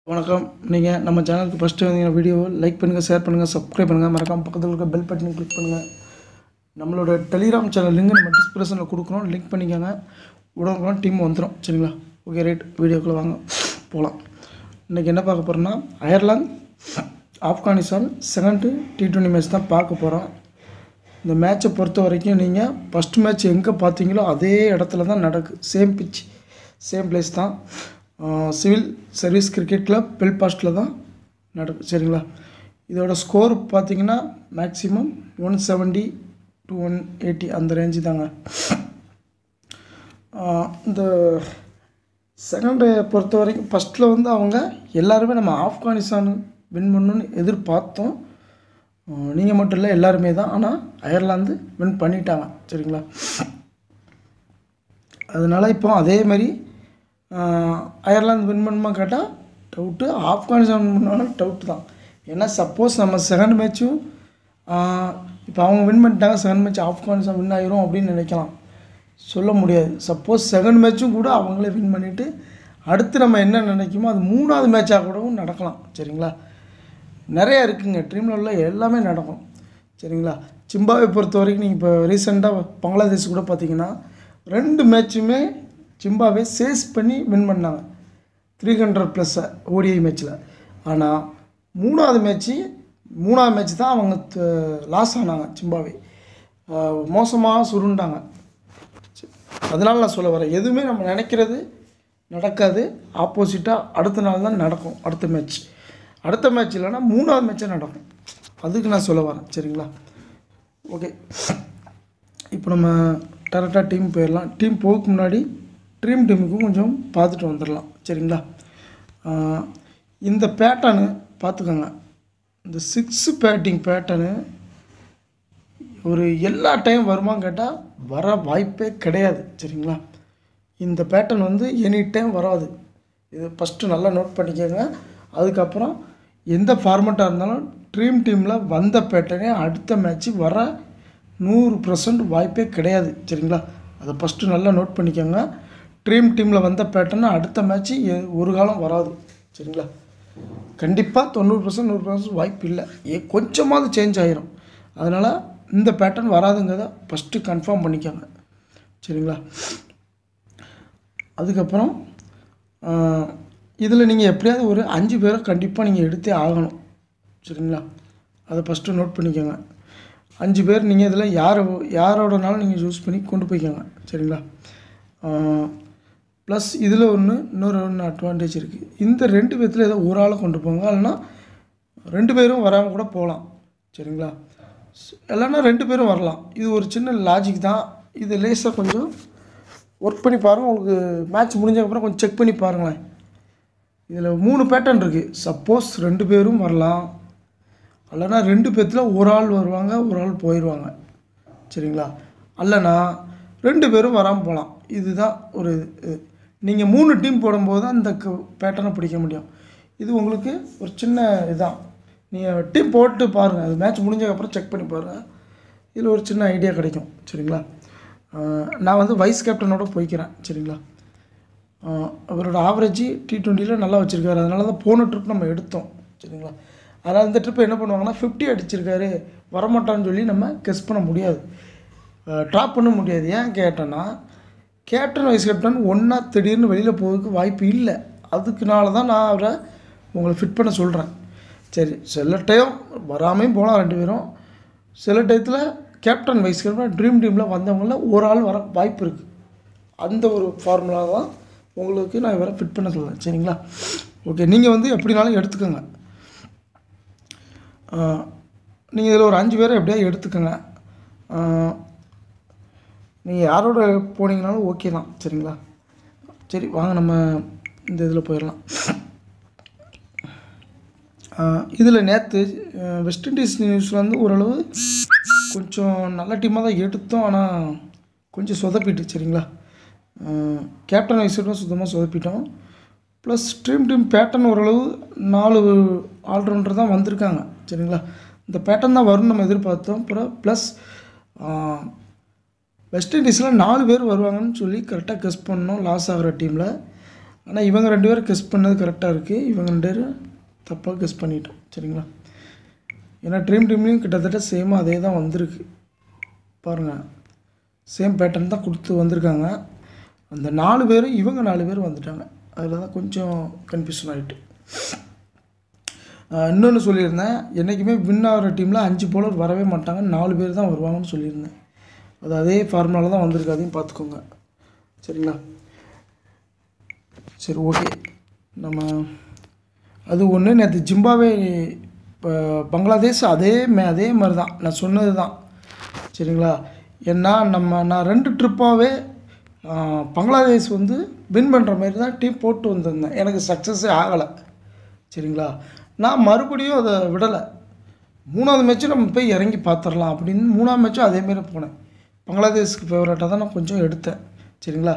வணக்கம். நீங்கள் நம்ம சேனலுக்கு ஃபஸ்ட்டு வந்தீங்கன்னா வீடியோவை லைக் பண்ணுங்கள், ஷேர் பண்ணுங்கள், சப்ஸ்கிரைப் பண்ணுங்கள். மறக்காமல் பக்கத்தில் இருக்க பெல் பட்டனை கிளிக் பண்ணுங்கள். நம்மளோட டெலிகிராம் சேனல் லிங்க் நம்ம டிஸ்கிரிப்ஷனில் கொடுக்குறோம், லிங்க் பண்ணிக்கோங்க. உடனுக்குடன் டீம் வந்துடும். சரிங்களா? Okay, right. வீடியோக்குள்ளே வாங்க போகலாம். இன்றைக்கி என்ன பார்க்க போகிறோன்னா, Ireland Afghanistan second T20 match தான் பார்க்க போகிறோம். இந்த மேட்சை பொறுத்த வரைக்கும் நீங்கள் ஃபஸ்ட் மேட்ச் எங்கே பார்த்தீங்களோ அதே இடத்துல தான் நடக்குது. சேம் பிச், சேம் பிளேஸ் தான். சிவில் சர்வீஸ் கிரிக்கெட் கிளப் பெல்பாஸ்ட்டில் தான் நடக்குது. சரிங்களா? இதோட ஸ்கோர் பார்த்திங்கன்னா மேக்ஸிமம் 170 to 180 அந்த ரேஞ்சு தாங்க. இந்த செகண்டை பொறுத்த வரைக்கும் ஃபஸ்ட்டில் வந்து அவங்க எல்லாருமே நம்ம ஆப்கானிஸ்தான் வின் பண்ணணுன்னு எதிர்பார்த்தோம். நீங்கள் மட்டும் இல்லை, எல்லாருமே தான். ஆனால் அயர்லாந்து வின் பண்ணிட்டாங்க. சரிங்களா? அதனால் இப்போ அதேமாதிரி அயர்லாந்து வின் பண்ணுமா கேட்டால் டவுட்டு, ஆப்கானிஸ்தான் வின் பண்ணாலும் டவுட்டு தான். ஏன்னா சப்போஸ் நம்ம செகண்ட் மேட்சும் இப்போ அவங்க வின் பண்ணிட்டாங்க, செகண்ட் மேட்ச் ஆப்கானிஸ்தான் வின் ஆகிரும் அப்படின்னு நினைக்கலாம். சொல்ல முடியாது. சப்போஸ் செகண்ட் மேட்சும் கூட அவங்களே வின் பண்ணிவிட்டு அடுத்து நம்ம என்ன நினைக்குமோ அது மூணாவது மேட்சாக கூடவும் நடக்கலாம். சரிங்களா? நிறையா இருக்குங்க, ட்ரீமில் உள்ள எல்லாமே நடக்கும். சரிங்களா? ஜிம்பாப்வே பொறுத்த வரைக்கும் நீங்கள் இப்போ ரீசெண்டாக பங்களாதேஷ் கூட பார்த்தீங்கன்னா 2 மேட்சுமே ஜிம்பாப்வே சேஸ் பண்ணி வின் பண்ணாங்க 300+ ஓடிஐ மேட்ச்சில். ஆனால் மூணாவது மேட்ச் தான் அவங்க லாஸ் ஆனாங்க. ஜிம்பாப்வே மோசமாக சுருண்டாங்க. அதனால் நான் சொல்ல வரேன், எதுவுமே நம்ம நினைக்கிறது நடக்காது. ஆப்போசிட்டாக அடுத்த நாள் தான் நடக்கும். அடுத்த மேட்ச் இல்லைன்னா மூணாவது மேட்சே நடக்கும். அதுக்கு நான் சொல்ல வரேன். சரிங்களா? ஓகே, இப்போ நம்ம டேரெக்டாக டீம் போயிடலாம். டீம் போகிறதுக்கு முன்னாடி டீமுக்கும் கொஞ்சம் பார்த்துட்டு வந்துடலாம். சரிங்களா? இந்த பேட்டர்னு பார்த்துக்கோங்க. இந்த 6 பேட்டிங் பேட்டர்னு ஒரு எல்லா டைம் வருமான்னு கேட்டால் வர வாய்ப்பே கிடையாது. சரிங்களா? இந்த பேட்டர்ன் வந்து எனி டைம் வராது. இது ஃபஸ்ட்டு நல்லா நோட் பண்ணிக்கோங்க. அதுக்கப்புறம் எந்த ஃபார்மெட்டாக இருந்தாலும் டீமில் வந்த பேட்டர்னே அடுத்த மேட்ச்சு வர 100% வாய்ப்பே கிடையாது. சரிங்களா? அதை ஃபஸ்ட்டு நல்லா நோட் பண்ணிக்கோங்க. டீமில் வந்த பேட்டர்னு அடுத்த மேட்ச்சு ஒரு காலம் வராது. சரிங்களா? கண்டிப்பாக 90% 100% வாய்ப்பு இல்லை. கொஞ்சமாவது சேஞ்ச் ஆகிரும். அதனால் இந்த பேட்டர்ன் வராதுங்கிறத ஃபஸ்ட்டு கன்ஃபார்ம் பண்ணிக்கோங்க. சரிங்களா? அதுக்கப்புறம் இதில் நீங்கள் எப்படியாவது ஒரு 5 பேரை கண்டிப்பாக நீங்கள் எடுத்தே ஆகணும். சரிங்களா? அதை ஃபஸ்ட்டு நோட் பண்ணிக்கோங்க. 5 பேர் நீங்கள் இதில் யாரோடனாலும் நீங்கள் சூஸ் பண்ணி கொண்டு போய்க்கோங்க. சரிங்களா? ப்ளஸ் இதில் இன்னொரு அட்வான்டேஜ் இருக்குது. இந்த 2 பேர்த்தில் ஏதோ ஒரு ஆளை கொண்டு போங்க, இல்லைனா 2 பேரும் வராமல் கூட போகலாம். சரிங்களா? இல்லைன்னா 2 பேரும் வரலாம். இது ஒரு சின்ன லாஜிக் தான். இது லேசாக கொஞ்சம் ஒர்க் பண்ணி பாருங்கள். உங்களுக்கு மேட்ச் முடிஞ்சதுக்கப்புறம் கொஞ்சம் செக் பண்ணி பாருங்களேன். இதில் 3 பேட்டர்ன் இருக்குது. சப்போஸ் 2 பேரும் வரலாம், இல்லைனா 2 பேர்த்தில் ஒரு ஆள் வருவாங்க, ஒரு ஆள் போயிடுவாங்க. சரிங்களா? இல்லைனா 2 பேரும் வராமல் போகலாம். இதுதான் ஒரு நீங்கள் 3 டீம் போடும்போது தான் இந்த பேட்டர்னை பிடிக்க முடியும். இது உங்களுக்கு ஒரு சின்ன இதுதான். நீங்கள் டீம் போட்டு பாருங்கள், அது மேட்ச் முடிஞ்சதுக்கப்புறம் செக் பண்ணி பாருங்கள். இதில் ஒரு சின்ன ஐடியா கிடைக்கும். சரிங்களா? நான் வந்து வைஸ் கேப்டனோட போய்க்கிறேன். சரிங்களா? அவரோட ஆவரேஜ் T20 நல்லா வச்சுருக்காரு. அதனால தான் போன ட்ரிப் நம்ம எடுத்தோம். சரிங்களா? அதனால் இந்த ட்ரிப் என்ன பண்ணுவாங்கன்னா 50 அடிச்சிருக்காரு, வரமாட்டான்னு சொல்லி நம்ம கெஸ் பண்ண முடியாது, ட்ராப் பண்ண முடியாது. ஏன் கேட்டேன்னா, கேப்டன் வைஸ் கேப்டன் ஒன்றா திடீர்னு வெளியில் போகிறதுக்கு வாய்ப்பு இல்லை. அதுக்குனால தான் நான் அவரை உங்களை ஃபிட் பண்ண சொல்கிறேன். சரி, சில டைம் வராமையும் போகலாம் 2 பேரும். சில டயத்தில் கேப்டன் வைஸ் கேப்டன் டீமில் வந்தவங்கள ஒரு ஆள் வர வாய்ப்பு இருக்குது. அந்த ஒரு ஃபார்முலா தான் உங்களுக்கு நான் இவரை ஃபிட் பண்ண சொல்கிறேன். சரிங்களா? ஓகே, நீங்கள் வந்து எப்படினாலும் எடுத்துக்கோங்க. நீங்கள் இதில் ஒரு 5 பேரை எப்படியாவது எடுத்துக்கோங்க. நீங்கள் யாரோட போனீங்கனாலும் ஓகே தான். சரிங்களா? சரி, வாங்க நம்ம இந்த இதில் போயிடலாம். இதில் நேற்று வெஸ்ட் இண்டீஸ் நியூஸில் வந்து ஓரளவு கொஞ்சம் நல்ல டீமாக தான் எடுத்தோம், ஆனால் கொஞ்சம் சொதப்பிட்டு. சரிங்களா? கேப்டன் வைஸ்டும் சுத்தமாக சொதப்பிட்டோம். ப்ளஸ் டீம் பேட்டர்ன் ஓரளவு 4 ஆல்ரவுண்டர் தான் வந்திருக்காங்க. சரிங்களா? இந்த பேட்டர்ன் தான் வரும்னு நம்ம எதிர்பார்த்தோம். அப்புறம் ப்ளஸ் வெஸ்ட் இண்டீஸில் 4 பேர் வருவாங்கன்னு சொல்லி கரெக்டாக கெஸ் பண்ணோம் லாஸ் ஆகிற டீமில். ஆனால் இவங்க 2 பேரும் கெஸ் பண்ணது கரெக்டாக இருக்குது, இவங்க 2 பேரும் தப்பாக கெஸ் பண்ணிட்டோம். சரிங்களா? ஏன்னா ட்ரீம்லேயும் கிட்டத்தட்ட சேமாக அதே தான் வந்திருக்கு பாருங்கள், சேம் பேட்டர்ன் தான் கொடுத்து வந்திருக்காங்க. அந்த 4 பேரும் இவங்க 4 பேர் வந்துட்டாங்க, அதில் தான் கொஞ்சம் கன்ஃபியூஷன் ஆகிட்டு. இன்னொன்று சொல்லியிருந்தேன், என்றைக்குமே வின் ஆகிற டீமில் 5 பவுலர் வரவே மாட்டாங்க, 4 பேர் தான் வருவாங்கன்னு சொல்லியிருந்தேன். அது அதே ஃபார்முலாவில் தான் வந்திருக்கு, அதையும் பார்த்துக்கோங்க. சரிங்களா? சரி, ஓகே. நம்ம அது ஒன்று. நேற்று ஜிம்பாவே இப்போ பங்களாதேஷ் அதே மாதிரி தான் நான் சொன்னது தான். சரிங்களா? ஏன்னா நான் 2 ட்ரிப்பாகவே பங்களாதேஷ் வந்து வின் பண்ணுற மாதிரி தான் டீம் போட்டு வந்திருந்தேன், எனக்கு சக்ஸஸே ஆகலை. சரிங்களா? நான் மறுபடியும் அதை விடலை. 3வது மேட்ச்சு நம்ம போய் இறங்கி பார்த்துடலாம் அப்படின்னு 3ஆம் மேட்ச்சும் அதேமாரி போனேன். பங்களாதேஷ்க்கு ஃபேவரட்டாக தான் நான் கொஞ்சம் எடுத்தேன். சரிங்களா?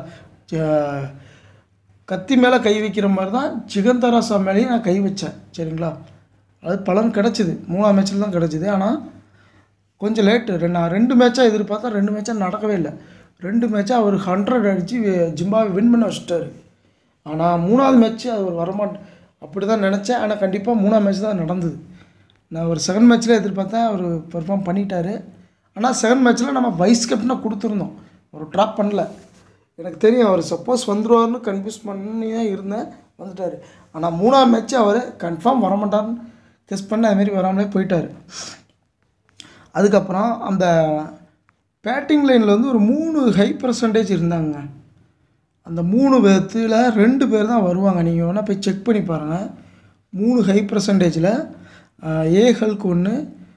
கத்தி மேலே கை வைக்கிற மாதிரி தான் சிகந்தராசா மேலேயும் நான் கை வச்சேன். சரிங்களா? அது பலன் கிடச்சிது, 3ஆம் மேட்ச்சில் தான் கிடச்சிது. ஆனால் கொஞ்சம் லேட்டு. நான் 2 மேட்சாக எதிர்பார்த்தா 2 மேட்சாக நடக்கவே இல்லை. 2 மேட்சாக அவர் 100 அடித்து ஜிம்பாவே வின் பண்ண வச்சுட்டார். ஆனால் 3வது மேட்ச்சு அவர் வரமாட்டேன் அப்படி தான் நினச்சேன். ஆனால் கண்டிப்பாக 3ஆம் மேட்ச் தான் நடந்தது. நான் ஒரு 2nd மேட்ச்சில் எதிர்பார்த்தேன், அவர் பெர்ஃபார்ம் பண்ணிட்டார். ஆனால் 2nd மேட்ச்சில் நம்ம வைஸ் கேப்டனாக கொடுத்துருந்தோம், அவர் ட்ராப் பண்ணல. எனக்கு தெரியும் அவர் சப்போஸ் வந்துடுவார்னு கன்ஃபியூஸ் பண்ணி தான் இருந்தேன், வந்துட்டார். ஆனால் 3ஆம் மேட்ச்சு அவர் கன்ஃபார்ம் வரமாட்டார்னு கெஸ் பண்ண, அதுமாரி வராமலே போயிட்டார். அதுக்கப்புறம் அந்த பேட்டிங் லைனில் வந்து ஒரு 3 ஹை பர்சன்டேஜ் இருந்தாங்க. அந்த 3 பேர்த்தில் 2 பேர் தான் வருவாங்க. நீங்கள் வேணால் போய் செக் பண்ணி பாருங்கள். 3 ஹை பர்சன்டேஜில் ஏஹல்க்கு 1,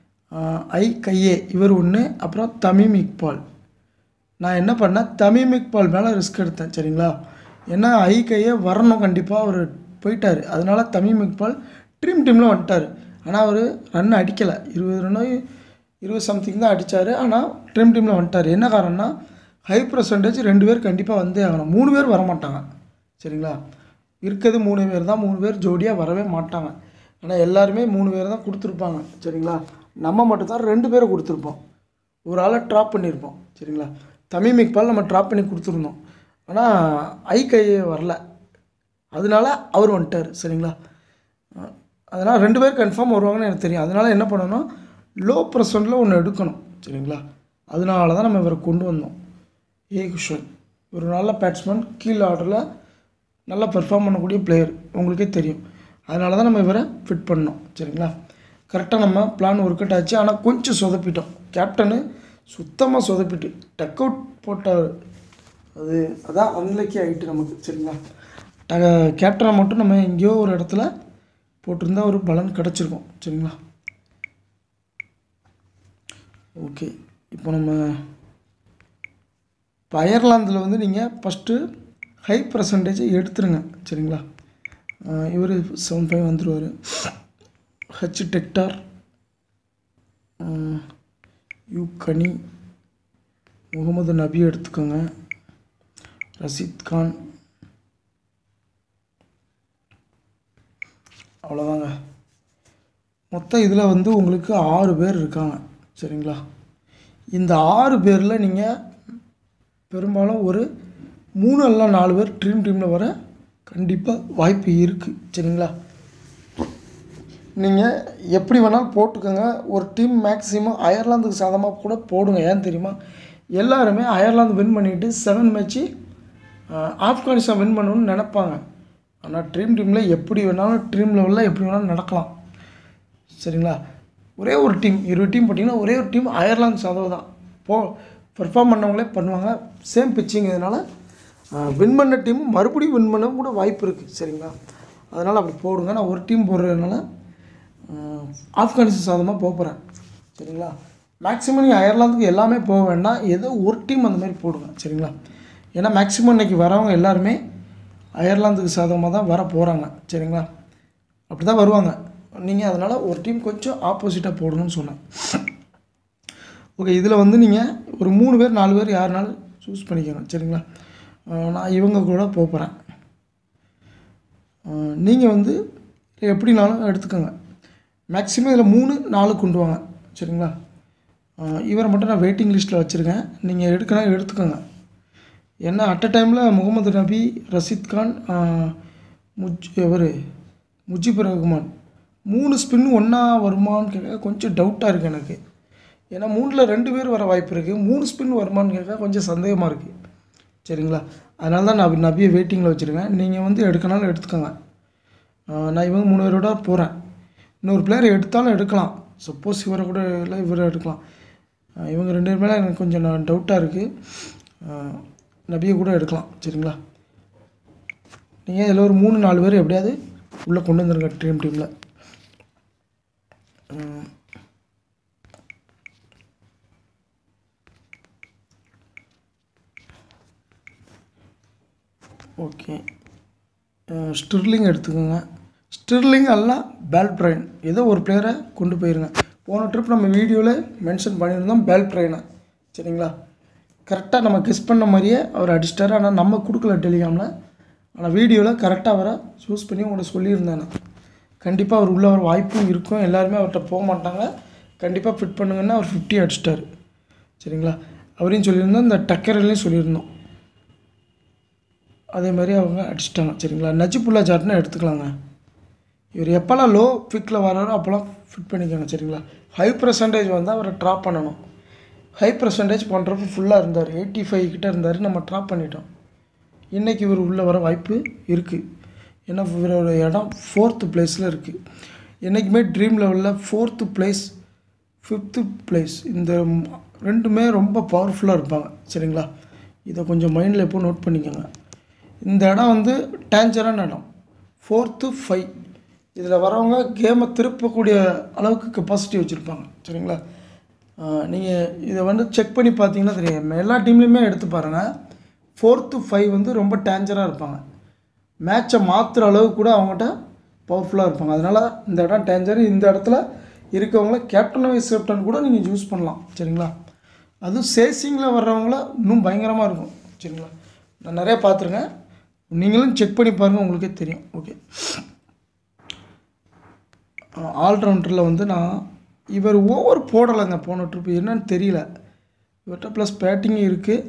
கையே இவர் 1, அப்புறம் தமீம் இக்பால். நான் என்ன பண்ணேன், தமீம் இக்பால் மேலே ரிஸ்க் எடுத்தேன். சரிங்களா? ஏன்னா கையே வரணும், கண்டிப்பாக அவர் போயிட்டார். அதனால தமீம் இக்பால் டீமில் வந்துட்டார். ஆனால் அவர் ரன் அடிக்கலை, 20 ரன்னோ 20 சம்திங் தான் அடித்தார். ஆனால் டீமில் வந்துட்டார். என்ன காரணம்னா ஹை பர்சன்டேஜ் 2 பேர் கண்டிப்பாக வந்தே ஆகணும், 3 பேர் வரமாட்டாங்க. சரிங்களா? இருக்கிறது 3 பேர் தான், 3 பேர் ஜோடியாக வரவே மாட்டாங்க. ஆனால் எல்லாருமே 3 பேர் தான் கொடுத்துருப்பாங்க. சரிங்களா? நம்ம மட்டும்தான் 2 பேரை கொடுத்துருப்போம், ஒரு ஆளை ட்ராப் பண்ணியிருப்போம். சரிங்களா? தமீம் இக்பால் நம்ம ட்ராப் பண்ணி கொடுத்துருந்தோம். ஆனால் கையே வரல, அதனால அவர் வந்துட்டார். சரிங்களா? அதனால் 2 பேர் கன்ஃபார்ம் வருவாங்கன்னு எனக்கு தெரியும். அதனால் என்ன பண்ணணும், லோ பர்சன்டில் ஒன்று எடுக்கணும். சரிங்களா? அதனால தான் நம்ம இவரை கொண்டு வந்தோம். குஷன் ஒரு நல்ல பேட்ஸ்மேன், கீழ் ஆர்டரில் நல்லா பெர்ஃபார்ம் பண்ணக்கூடிய பிளேயர், உங்களுக்கே தெரியும். அதனால தான் நம்ம இவரை ஃபிட் பண்ணோம். சரிங்களா? கரெக்டாக நம்ம பிளான் ஒர்க் அவுட் ஆச்சு. ஆனால் கொஞ்சம் சொதப்பிட்டோம். கேப்டனு சுத்தமாக சொதப்பிட்டு டக் அவுட் போட்டார். அதான் அன்லக்கி ஆகிட்டு நமக்கு. சரிங்களா? கேப்டனை மட்டும் நம்ம எங்கேயோ ஒரு இடத்துல போட்டிருந்தா ஒரு பலன் கிடச்சிருக்கும். சரிங்களா? ஓகே, இப்போ நம்ம இப்போ அயர்லாந்தில் வந்து நீங்கள் ஃபஸ்ட்டு ஹை பர்சன்டேஜை எடுத்துருங்க. சரிங்களா? இவர் 75 வந்துடுவார். டெக்டார், கனி, முகமது நபி எடுத்துக்கோங்க. ரஷீத் கான், அவ்வளோதாங்க. மொத்தம் இதில் வந்து உங்களுக்கு 6 பேர் இருக்காங்க. சரிங்களா? இந்த 6 பேரில் நீங்கள் பெரும்பாலும் ஒரு 3 அல்ல 4 பேர் டீமில் வர கண்டிப்பாக வாய்ப்பு இருக்குது. சரிங்களா? நீங்கள் எப்படி வேணாலும் போட்டுக்கோங்க. ஒரு டீம் மேக்ஸிமம் அயர்லாந்துக்கு சாதமாக கூட போடுங்க. ஏன் தெரியுமா, எல்லாருமே அயர்லாந்து வின் பண்ணிவிட்டு 7 மேட்ச்சு ஆப்கானிஸ்தான் வின் பண்ணணும்னு நினைப்பாங்க. ஆனால் டீமில் எப்படி வேணாலும் ட்ரீம் லெவலில் எப்படி வேணாலும் நடக்கலாம். சரிங்களா? ஒரே ஒரு டீம் 20 டீம் போட்டிங்கன்னா ஒரே ஒரு டீம் அயர்லாந்து சாதம் தான் பெர்ஃபார்ம் பண்ணவங்களே பண்ணுவாங்க. சேம் பிச்சிங், இதனால் வின் பண்ண டீமும் மறுபடியும் வின் பண்ண கூட வாய்ப்பு இருக்குது. சரிங்களா? அதனால் அப்படி போடுங்க. நான் ஒரு டீம் போடுறதுனால ஆப்கானிஸ்தான் சாதமாக போகிறேன். சரிங்களா? மேக்ஸிமம் நீங்கள் அயர்லாந்துக்கு எல்லாமே போக வேண்டாம், ஏதோ ஒரு டீம் அந்த மாதிரி போடுங்க. சரிங்களா? ஏன்னா மேக்ஸிமம் இன்றைக்கி வரவங்க எல்லாருமே அயர்லாந்துக்கு சாதகமாக தான் வர போகிறாங்க. சரிங்களா? அப்படி தான் வருவாங்க. நீங்கள் அதனால் ஒரு டீம் கொஞ்சம் ஆப்போசிட்டாக போடணும்னு சொன்னேன். ஓகே, இதில் வந்து நீங்கள் ஒரு 3 பேர் 4 பேர் யாருனாலும் சூஸ் பண்ணிக்கணும். சரிங்களா? நான் இவங்க கூட போகிறேன். நீங்கள் வந்து எப்படினாலும் எடுத்துக்கோங்க. மேக்ஸிமம் இதில் 3 4 கொண்டு வாங்க. சரிங்களா? இவரை மட்டும் நான் வெயிட்டிங் லிஸ்ட்டில் வச்சுருக்கேன். நீங்கள் எடுத்துக்கோங்க. ஏன்னா அட் அ டைமில் முகமது நபி, ரஷீத் கான், முஜிபுர் ரஹ்மான் 3 ஸ்பின் ஒன்றா வருமானு கேட்க கொஞ்சம் டவுட்டாக இருக்குது எனக்கு. ஏன்னா 3ல் 2 பேர் வர வாய்ப்பு இருக்குது. 3 ஸ்பின் வருமானு கேட்க கொஞ்சம் சந்தேகமாக இருக்குது. சரிங்களா? அதனால தான் நான் நபியை வெயிட்டிங்கில் வச்சுருக்கேன். நீங்கள் வந்து எடுக்கனாலும் எடுத்துக்கோங்க. நான் இவங்க 3 பேரோட போகிறேன். இன்னொரு பிளேயர் எடுத்தாலும் எடுக்கலாம். சப்போஸ் இவரை கூட இல்லை, இவரை எடுக்கலாம். இவங்க 2 பேர் மேலே எனக்கு கொஞ்சம் டவுட்டாக இருக்குது. நபியை கூட எடுக்கலாம். சரிங்களா? நீங்கள் இதில் ஒரு 3-4 பேர் எப்படியாவது உள்ளே கொண்டு வந்துருங்க டீமில். ஓகே, ஸ்டிர்லிங் எடுத்துக்கோங்க. ஸ்டிர்லிங் எல்லாம் பேல்ட்ரைன் ஏதோ ஒரு பிளேயரை கொண்டு போயிருங்க. போன ட்ரிப் நம்ம வீடியோவில் மென்ஷன் பண்ணியிருந்தோம் பேல்ட்ரைனை. சரிங்களா? கரெக்டாக நம்ம கெஸ் பண்ண மாதிரியே அவர் அடிச்சிட்டாரு. ஆனால் நம்ம கொடுக்கல டெலிகிராமில். ஆனால் வீடியோவில் கரெக்டாக அவரை சூஸ் பண்ணி உங்கள்கிட்ட சொல்லியிருந்தேன். கண்டிப்பாக அவர் உள்ள வர வாய்ப்பும் இருக்கும். எல்லாருமே அவர்கிட்ட போக மாட்டாங்க. கண்டிப்பாக ஃபிட் பண்ணுங்கன்னா அவர் 50 அடிச்சிட்டாரு. சரிங்களா? அவரையும் சொல்லியிருந்தோம், இந்த டக்கர்லையும் சொல்லியிருந்தோம். அதே மாதிரி அவங்க அடிச்சிட்டாங்க. சரிங்களா? நஜிபுல்லா ஜாட்னா எடுத்துக்கலாங்க. இவர் எப்போல்லாம் லோ ஃபிக்கில் வராரோ அப்போல்லாம் ஃபிட் பண்ணிக்கோங்க. சரிங்களா? ஹை பர்சன்டேஜ் வந்து அவரை ட்ராப் பண்ணணும். ஹை பர்சன்டேஜ் பண்ணுறப்ப ஃபுல்லாக இருந்தார், 85 கிட்டே இருந்தார். நம்ம ட்ராப் பண்ணிட்டோம். இன்றைக்கி இவர் உள்ளே வர வாய்ப்பு இருக்குது. ஏன்னா இவரோட இடம் 4th பிளேஸில் இருக்குது. என்றைக்குமே ட்ரீம் லெவலில் 4th பிளேஸ், 5th பிளேஸ் இந்த 2மே ரொம்ப பவர்ஃபுல்லாக இருப்பாங்க. சரிங்களா? இதை கொஞ்சம் மைண்டில் எப்போ நோட் பண்ணிக்கோங்க. இந்த இடம் வந்து டேஞ்சரான இடம். 4th 5 இதில் வரவங்க கேமை திருப்பக்கூடிய அளவுக்கு கெப்பாசிட்டி வச்சுருப்பாங்க. சரிங்களா? நீங்கள் இதை வந்து செக் பண்ணி பார்த்தீங்கன்னா தெரியும். எல்லா டீம்லேயுமே எடுத்து பாருங்கள். 4th 5 வந்து ரொம்ப டேஞ்சராக இருப்பாங்க. மேட்சை மாற்றுற அளவுக்கு கூட அவங்ககிட்ட பவர்ஃபுல்லாக இருப்பாங்க. அதனால் இந்த இடம் டேஞ்சர். இந்த இடத்துல இருக்கவங்கள கேப்டன் வைஸ் கேப்டன் கூட நீங்கள் யூஸ் பண்ணலாம். சரிங்களா? அதுவும் சேசிங்கில் வர்றவங்கள இன்னும் பயங்கரமாக இருக்கும். சரிங்களா? நான் நிறையா பார்த்துருக்கேன். நீங்களும் செக் பண்ணி பாருங்கள், உங்களுக்கே தெரியும். ஓகே, ஆல்ரவுண்டரில் வந்து நான் இவர் ஓவர் போடலைங்க போன ட்ரிப்பு. என்னன்னு தெரியல. இவர்கிட்ட ப்ளஸ் பேட்டிங்கும் இருக்குது.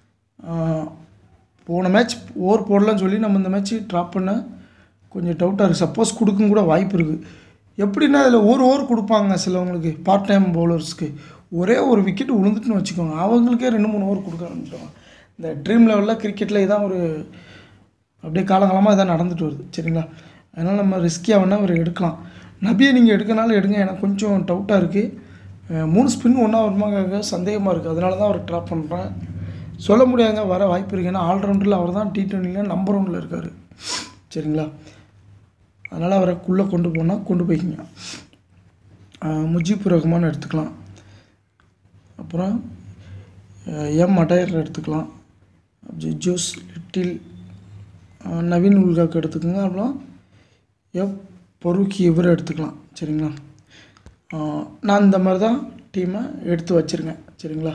போன மேட்ச் ஓவர் போடலான்னு சொல்லி நம்ம இந்த மேட்ச்சு ட்ராப் பண்ண கொஞ்சம் டவுட்டாக இருக்குது. சப்போஸ் கொடுக்கும் கூட வாய்ப்பு இருக்குது. எப்படின்னா இதில் ஒரு ஓவர் கொடுப்பாங்க சிலவங்களுக்கு, பார்ட் டைம் பவுலர்ஸ்க்கு. ஒரே ஒரு விக்கெட் விழுந்துட்டுன்னு வச்சுக்கோங்க, அவங்களுக்கே 2-3 ஓவர் கொடுக்க ஆரம்பிச்சிடுவாங்க. இந்த ட்ரீம் லெவலில் கிரிக்கெட்டில் இதான் ஒரு அப்படியே காலகாலமாக இதான் நடந்துட்டு வருது. சரிங்களா? அதனால் நம்ம ரிஸ்கியாக வேணால் அவர் எடுக்கலாம். நபியை நீங்கள் எடுக்கனாலும் எடுங்க. எனக்கு கொஞ்சம் டவுட்டாக இருக்குது. 3 ஸ்பின் ஒன்றா வருமாங்க சந்தேகமாக இருக்குது. அதனால தான் அவர் ட்ராப் பண்ணுறேன். சொல்ல முடியாதுங்க, வர வாய்ப்பு இருக்குது. ஏன்னா ஆல்ரவுண்டரில் அவர் தான் T20 நம்பர் 1 இருக்கார். சரிங்களா? அதனால் அவரை உள்ளே கொண்டு போனால் கொண்டு போய்க்கிங்க. முஜிபுர் ரஹ்மான் எடுத்துக்கலாம். அப்புறம் அடையர் எடுத்துக்கலாம். ஜோஸ் லிட்டில், நவீன் உல்காக்கு எடுத்துக்கோங்க. அப்புறம் பருக்கி இவரை எடுத்துக்கலாம். சரிங்களா? நான் இந்த மாதிரி தான் டீமை எடுத்து வச்சுருக்கேன். சரிங்களா?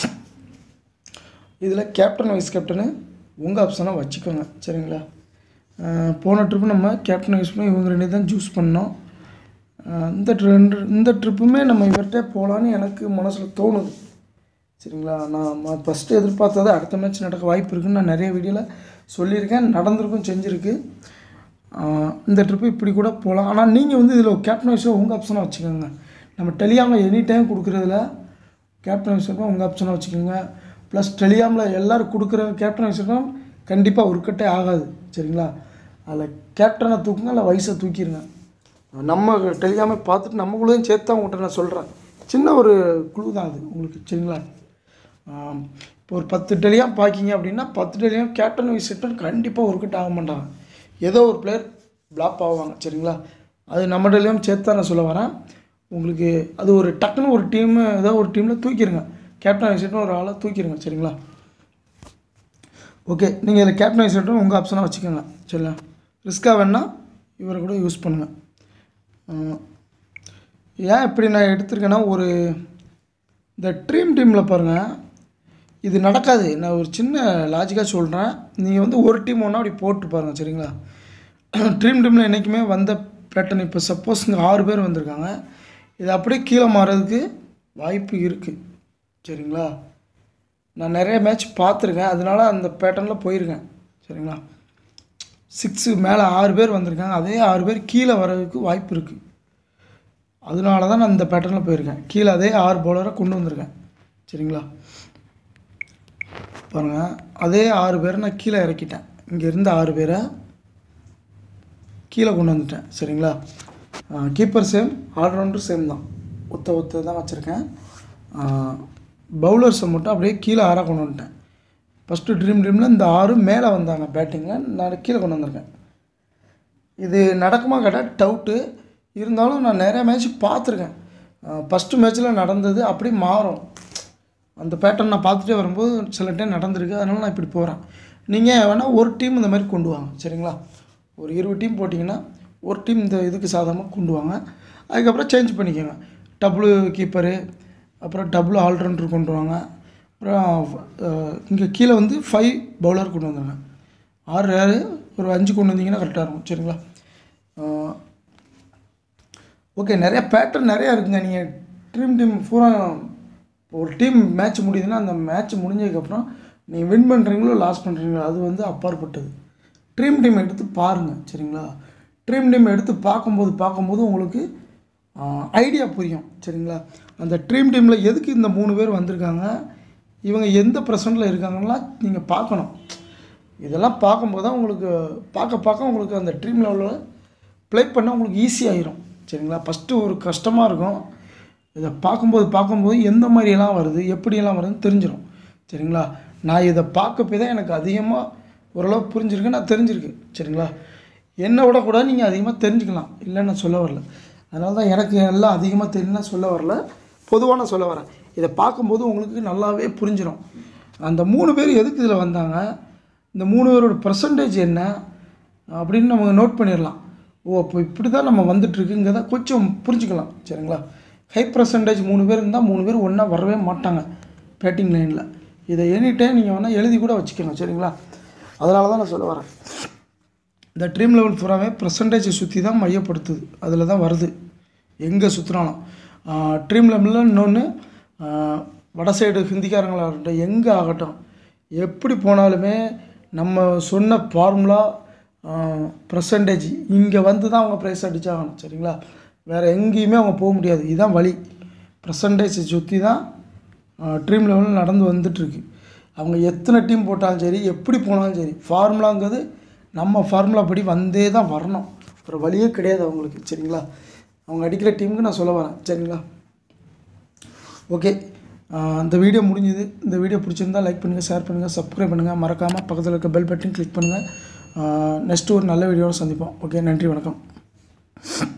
இதில் கேப்டன் வைஸ் கேப்டனு உங்கள் ஆப்ஷனாக வச்சுக்கோங்க. சரிங்களா? போன ட்ரிப்பு நம்ம கேப்டன் வைஸ் பண்ணி இவங்க 2 தான் சூஸ் பண்ணோம். இந்த ட்ரிப்புமே நம்ம இவர்கிட்ட போகலான்னு எனக்கு மனசில் தோணுது. சரிங்களா? நான் ஃபஸ்ட்டு எதிர்பார்த்தது அடுத்த மேட்ச் நடக்க வாய்ப்பு இருக்குதுன்னு நான் நிறைய வீடியோவில் சொல்லியிருக்கேன். நடந்திருக்கும், செஞ்சுருக்கு. இந்த ட்ரிப்பு இப்படி கூட போகலாம். ஆனால் நீங்கள் வந்து இதில் கேப்டன் வைஸாக உங்கள் ஆப்ஷனாக வச்சுக்கோங்க. நம்ம டெலிகிராமில் எனி டைம் கொடுக்குறதுல கேப்டன் வைஸாக உங்கள் ஆப்ஷனாக வச்சுக்கோங்க. ப்ளஸ் டெலிகிராமில் எல்லோரும் கொடுக்குற கேப்டன் வைஸாக கண்டிப்பாக ஒரு கட்டே ஆகாது. சரிங்களா? அதில் கேப்டனை தூக்குங்க, இல்லை வயசை தூக்கிடுங்க. நம்ம டெலிகிராமை பார்த்துட்டு நம்மளும் சேர்த்து தான் உங்கள்கிட்ட நான் சொல்கிறேன். சின்ன ஒரு குழு தான் அது உங்களுக்கு. சரிங்களா? இப்போ ஒரு 10 டெலிகிராம் பார்க்கிங்க அப்படின்னா 10 டெலிகிராம் கேப்டன் வைஸ் கேப்டன் கண்டிப்பாக ஒரு கட்ட ஆக மாட்டாங்க. ஏதோ ஒரு பிளேயர் பிளாப் ஆவாங்க. சரிங்களா? அது நம்ம டெலிகிராம் சேர்த்து தான் நான் சொல்ல வரேன். உங்களுக்கு அது ஒரு டக்குன்னு ஒரு டீமு ஏதோ ஒரு டீமில் தூக்கிடுங்க. கேப்டன் வைஸ் கேப்டன் ஒரு ஆளை தூக்கிடுங்க. சரிங்களா? ஓகே, நீங்கள் இதில் கேப்டன் வைஸ் கேப்டன் உங்கள் ஆப்ஷனாக வச்சுக்கோங்க. சரிங்களா? ரிஸ்க்காக வேணால் இவரை கூட யூஸ் பண்ணுங்கள். ஏன் இப்படி நான் எடுத்திருக்கேன்னா, ஒரு இந்த டீமில் பாருங்கள், இது நடக்காது. நான் ஒரு சின்ன லாஜிக்காக சொல்கிறேன். நீங்கள் வந்து ஒரு டீம் ஒன்றா அப்படி போட்டு பாருங்கள். சரிங்களா? டீமில் என்றைக்குமே வந்த பேட்டர்ன் இப்போ சப்போஸ் இங்கே 6 பேர் வந்திருக்காங்க. இது அப்படியே கீழே மாறதுக்கு வாய்ப்பு இருக்குது. சரிங்களா? நான் நிறைய மேட்ச் பார்த்துருக்கேன், அதனால அந்த பேட்டர்னில் போயிருக்கேன். சரிங்களா? 6 மேலே 6 பேர் வந்திருக்காங்க, அதே 6 பேர் கீழே வர்றதுக்கு வாய்ப்பு இருக்குது. அதனால தான் நான் இந்த பேட்டர்னில் போயிருக்கேன். கீழே அதே 6 பவுலரை கொண்டு வந்திருக்கேன். சரிங்களா? பாருங்கள், அதே 6 பேரை நான் கீழே இறக்கிட்டேன். இங்கே இருந்த 6 பேரை கீழே கொண்டு வந்துட்டேன். சரிங்களா? கீப்பர் சேம், ஆல்ரவுண்டர் சேம் தான், ஒத்த தான் வச்சுருக்கேன். பவுலர்ஸை மட்டும் அப்படியே கீழே 6 கொண்டு வந்துட்டேன். ஃபஸ்ட்டு ட்ரீமில் இந்த 6 மேலே வந்தாங்க பேட்டிங்கில், நான் கீழே கொண்டு வந்திருக்கேன். இது நடக்குமா கேட்டால் டவுட்டு. இருந்தாலும் நான் நிறையா மேட்ச் பார்த்துருக்கேன். ஃபஸ்ட்டு மேட்ச்சில் நடந்தது அப்படி மாறும். அந்த பேட்டர்ன் நான் பார்த்துட்டே வரும்போது சில டைம் நடந்திருக்கு. அதனால் நான் இப்படி போகிறேன். நீங்கள் வேணால் ஒரு டீம் இந்த மாதிரி கொண்டு வாங்க. சரிங்களா? ஒரு 20 டீம் போட்டிங்கன்னா ஒரு டீம் இந்த இதுக்கு சாதாரணமாக கொண்டு வாங்க. அதுக்கப்புறம் சேஞ்ச் பண்ணிக்கோங்க. டபுள் கீப்பரு, அப்புறம் டபுள் ஆல்ரவுண்டர் கொண்டு வாங்க. அப்புறம் இங்கே கீழே வந்து 5 பவுலர் கொண்டு வந்துடுங்க. 6 ஒரு 5 கொண்டு வந்தீங்கன்னா கரெக்டாக இருக்கும். சரிங்களா? ஓகே, நிறையா பேட்டர்ன் நிறையா இருக்குங்க. நீங்கள் டீம் பூரா ஒரு டீம் மேட்ச் முடியுதுன்னா அந்த மேட்ச் முடிஞ்சதுக்கப்புறம் நீங்கள் வின் பண்ணுறீங்களோ லாஸ் பண்ணுறீங்களோ அது வந்து அப்பாற்பட்டது. டீம் எடுத்து பாருங்கள். சரிங்களா? டீம் எடுத்து பார்க்கும்போது உங்களுக்கு ஐடியா புரியும். சரிங்களா? அந்த டீமில் எதுக்கு இந்த 3 பேர் வந்திருக்காங்க, இவங்க எந்த ப்ரெசண்ட்டில் இருக்காங்கன்னா நீங்கள் பார்க்கணும். இதெல்லாம் பார்க்கும்போது தான் உங்களுக்கு பார்க்க உங்களுக்கு அந்த ட்ரீம் லெவலில் ப்ளே பண்ண உங்களுக்கு ஈஸியாகிடும். சரிங்களா? ஃபஸ்ட்டு ஒரு கஷ்டமாக இருக்கும். இதை பார்க்கும்போது எந்த மாதிரியெல்லாம் வருது, எப்படியெல்லாம் வருதுன்னு தெரிஞ்சிடும். சரிங்களா? நான் இதை பார்க்க போய் தான் எனக்கு அதிகமாக ஓரளவு புரிஞ்சிருக்கு, நான் தெரிஞ்சிருக்கு. சரிங்களா? என்னை விட கூட நீங்கள் அதிகமாக தெரிஞ்சுக்கலாம், இல்லைன்னு நான் சொல்ல வரல. அதனால தான் எனக்கு எல்லாம் அதிகமாக தெரியும்னா சொல்ல வரல, பொதுவாக நான் சொல்ல வரேன். இதை பார்க்கும்போது உங்களுக்கு நல்லாவே புரிஞ்சிடும். அந்த 3 பேர் எதுக்கு இதில் வந்தாங்க, இந்த 3 பேரோட பர்சன்டேஜ் என்ன அப்படின்னு நம்ம நோட் பண்ணிடலாம். அப்போ இப்படி தான் நம்ம வந்துட்டுருக்குங்கிறத கொஞ்சம் புரிஞ்சுக்கலாம். சரிங்களா? ஹை பர்சன்டேஜ் 3 பேர் இருந்தால் 3 பேர் ஒன்றா வரவே மாட்டாங்க பேட்டிங் லைனில். இதை எனி டைம் நீங்கள் வேணால் எழுதி கூட வச்சுக்கோங்க. சரிங்களா? அதனால தான் நான் சொல்ல வரேன். இந்த ட்ரீம் லெவல் பூராவே பர்சன்டேஜை சுற்றி தான் மையப்படுத்துது, அதில் தான் வருது எங்கே சுற்றினாலும். ட்ரீம் லெவலில் இன்னொன்று வட சைடு ஹிந்திக்காரங்களாக இருக்கட்டும், எங்கே ஆகட்டும், எப்படி போனாலுமே நம்ம சொன்ன ஃபார்முலா பர்சன்டேஜ் இங்கே வந்து தான் அவங்க ப்ரைஸ் அடித்தாகணும். சரிங்களா? வேறு எங்கேயுமே அவங்க போக முடியாது. இதுதான் வழி. பர்சன்டேஜை சுற்றி தான் ட்ரீம் லெவலில் நடந்து வந்துட்டுருக்கு. அவங்க எத்தனை டீம் போட்டாலும் சரி, எப்படி போனாலும் சரி, ஃபார்முலாங்கிறது நம்ம ஃபார்முலா படி வந்தே தான் வரணும். ஒரு வழியே கிடையாது அவங்களுக்கு. சரிங்களா? அவங்க அடிக்கிற டீமுக்கு நான் சொல்ல வரேன். சரிங்களா? ஓகே, இந்த வீடியோ முடிஞ்சுது. இந்த வீடியோ பிடிச்சிருந்தால் லைக் பண்ணுங்கள், ஷேர் பண்ணுங்கள், சப்ஸ்கிரைப் பண்ணுங்கள். மறக்காமல் பக்கத்தில் இருக்க பெல் பட்டன் கிளிக் பண்ணுங்கள். நெக்ஸ்ட்டு ஒரு நல்ல வீடியோவில் சந்திப்போம். ஓகே, நன்றி, வணக்கம்.